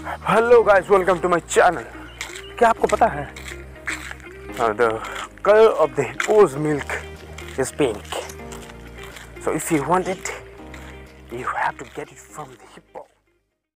Hello guys, welcome to my channel. क्या आपको पता है the colour of the hippo's milk is pink, so if you want it you have to get it from the hippo.